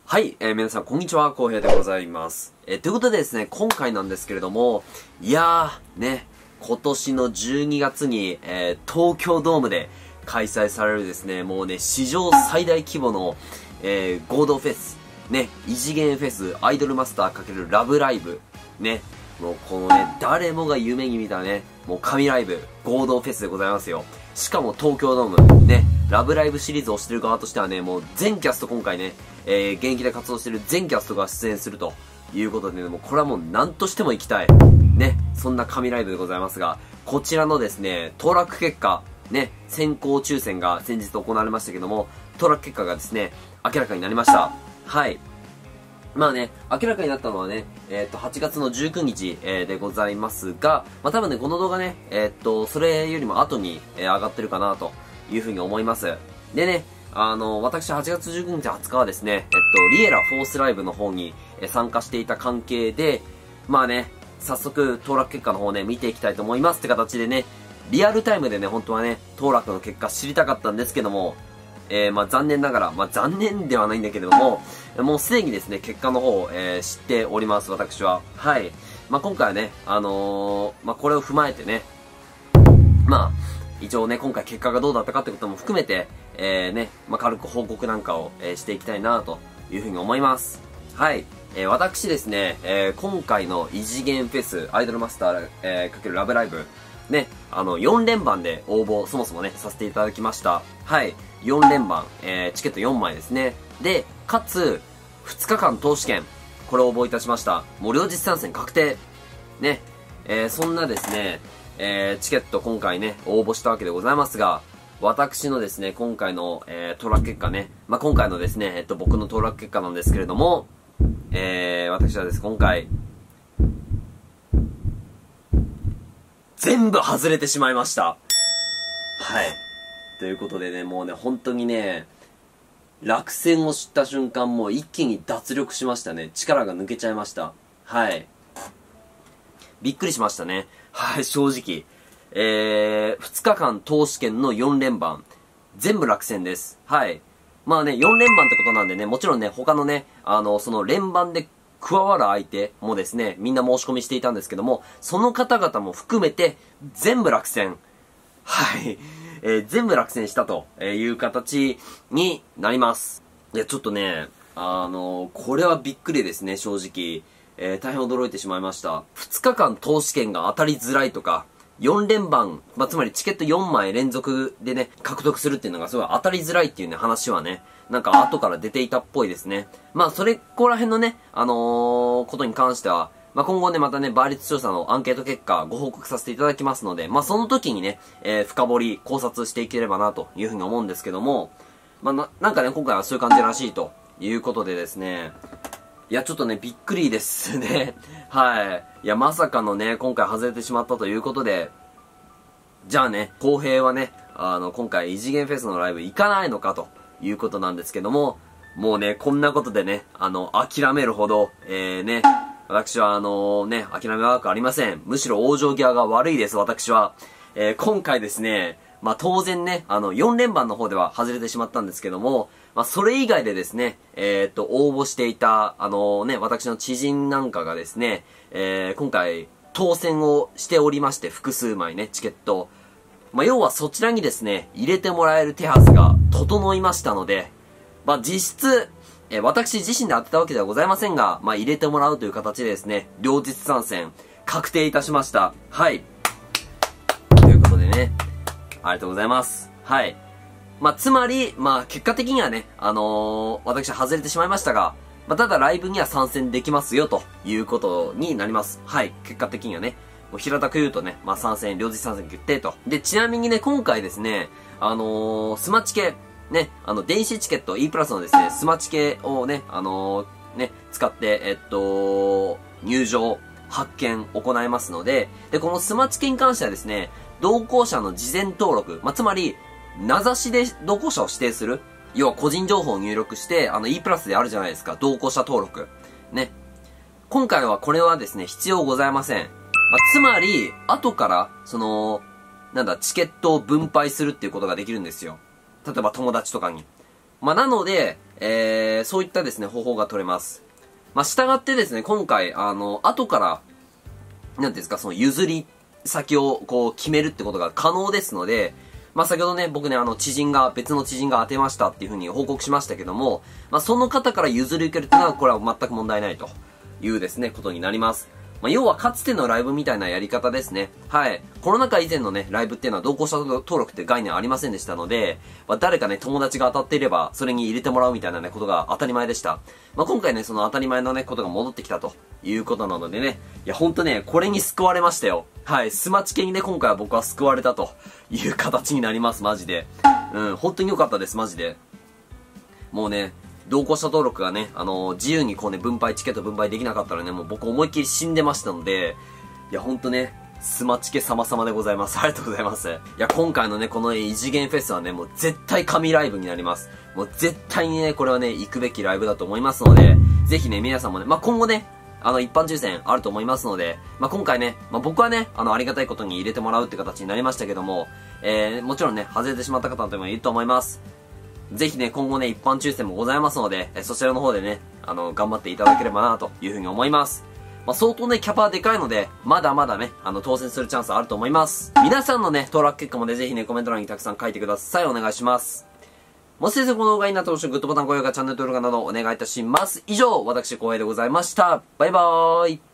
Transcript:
はい、皆さん、こんにちは、こうへいでございます。ということでですね、今回なんですけれども、いやー、ね、今年の12月に、東京ドームで開催されるですね、もうね、史上最大規模の、合同フェス、ね、異次元フェス、アイドルマスター×ラブライブ、ね、もうこのね、誰もが夢に見たね、もう神ライブ、合同フェスでございますよ。しかも東京ドーム、ね、ラブライブシリーズをしてる側としてはね、もう全キャスト今回ね、現役で活動してる全キャストが出演するということでね、もうこれはもう何としても行きたい。ね、そんな神ライブでございますが、こちらのですね、当落結果、ね、先行抽選が先日行われましたけども、当落結果がですね、明らかになりました。はい。まあね、明らかになったのはね、8月の19日、でございますが、まあ多分ね、この動画ね、それよりも後に、上がってるかなというふうに思います。でね、私8月19日20日はですね、リエラフォースライブの方に、参加していた関係で、まあね、早速、当落結果の方ね、見ていきたいと思いますって形でね、リアルタイムでね、本当はね、当落の結果知りたかったんですけども、まあ残念ながら、まあ残念ではないんだけれども、もうすでにですね、結果の方を、知っております、私は。はい。まあ今回はね、まあこれを踏まえてね、まあ、一応ね、今回結果がどうだったかってことも含めて、ね、まあ軽く報告なんかを、していきたいなというふうに思います。はい。私ですね、今回の異次元フェス、アイドルマスター、×ラブライブ、ね、4連番で応募、そもそもね、させていただきました。はい。4連番、チケット4枚ですね。で、かつ、2日間投資券、これを応募いたしました。もう両日参戦確定。ね、そんなですね、チケット今回ね、応募したわけでございますが、私のですね、今回の、当落結果ね、まあ、今回のですね、僕の当落結果なんですけれども、私はです、今回、全部外れてしまいました。はい。ということでね、もうね、本当にね、落選を知った瞬間、もう一気に脱力しましたね。力が抜けちゃいました。はい。びっくりしましたね。はい、正直。2日間投資券の4連番。全部落選です。はい。まあね、4連番ってことなんでね、もちろんね、他のね、その連番で加わる相手もですね、みんな申し込みしていたんですけども、その方々も含めて、全部落選。はい。全部落選したという形になります。いや、ちょっとね、これはびっくりですね、正直。大変驚いてしまいました。2日間投資券が当たりづらいとか、4連番、まあ、つまりチケット4枚連続でね、獲得するっていうのがすごい当たりづらいっていうね、話はね、なんか後から出ていたっぽいですね。まあ、それこら辺のね、ことに関しては、まあ、今後ね、またね、倍率調査のアンケート結果ご報告させていただきますので、まあ、その時にね、深掘り考察していければなというふうに思うんですけども、まあ、なんかね、今回はそういう感じらしいということでですね、いや、ちょっとね、びっくりですね。はい。いや、まさかのね、今回外れてしまったということで、じゃあね、公平はね、今回異次元フェスのライブ行かないのかということなんですけども、もうね、こんなことでね、諦めるほど、ね、私はね、諦めは悪くありません。むしろ往生際が悪いです、私は。今回ですね、まあ、当然ね、4連番の方では外れてしまったんですけども、まあ、それ以外でですね、応募していた、ね、私の知人なんかがですね、今回、当選をしておりまして、複数枚ね、チケット。まあ、要はそちらにですね、入れてもらえる手はずが整いましたので、まあ、実質、私自身で当てたわけではございませんが、まあ、入れてもらうという形でですね、両日参戦、確定いたしました。はい。ということでね、ありがとうございます。はい。まあ、つまり、まあ、結果的にはね、私は外れてしまいましたが、まあ、ただライブには参戦できますよ、ということになります。はい。結果的にはね。もう平たく言うとね、まあ、参戦、両日参戦決定と。で、ちなみにね、今回ですね、スマチケ、ね、電子チケット E プラスのですね、スマチケをね、ね、使って、入場、発券行いますので、で、このスマチケに関してはですね、同行者の事前登録、まあ、つまり、名指しで同行者を指定する。要は個人情報を入力して、E プラスであるじゃないですか。同行者登録。ね。今回はこれはですね、必要ございません。まあ、つまり、後から、チケットを分配するっていうことができるんですよ。例えば友達とかに。まあ、なので、 そういったですね、方法が取れます。まあ、従ってですね、今回、後から、なんていうんですか、その譲り先をこう決めるってことが可能ですので、まあ、先ほどね、僕ね、別の知人が当てましたっていうふうに報告しましたけども、まあ、その方から譲り受けるっていうのは、これは全く問題ないというですね、ことになります。まあ、要はかつてのライブみたいなやり方ですね。はい。コロナ禍以前のね、ライブっていうのは同行者登録って概念ありませんでしたので、まあ、誰かね、友達が当たっていれば、それに入れてもらうみたいなね、ことが当たり前でした。まあ、今回ね、その当たり前のね、ことが戻ってきたということなのでね、いや、ほんとね、これに救われましたよ。はい。スマチケにね、今回は僕は救われたという形になります、マジで。本当に良かったです、マジで。もうね、同行者登録がね、自由にこうね、チケット分配できなかったらね、もう僕思いっきり死んでましたので、いや、ほんとね、スマチケ様々でございます。ありがとうございます。いや、今回のね、この異次元フェスはね、もう絶対神ライブになります。もう絶対にね、これはね、行くべきライブだと思いますので、ぜひね、皆さんもね、まあ、今後ね、一般抽選あると思いますので、まあ、今回ね、まあ、僕はね、ありがたいことに入れてもらうって形になりましたけども、もちろんね、外れてしまった方もいると思います。ぜひね、今後ね、一般抽選もございますので、そちらの方でね、頑張っていただければなというふうに思います。まあ、相当ね、キャパはでかいので、まだまだね、当選するチャンスあると思います。皆さんのね、登録結果もね、ぜひね、コメント欄にたくさん書いてください。お願いします。もし先生この動画になってほしいグッドボタン、高評価、チャンネル登録などお願いいたします。以上、私、光栄でございました。バイバーイ。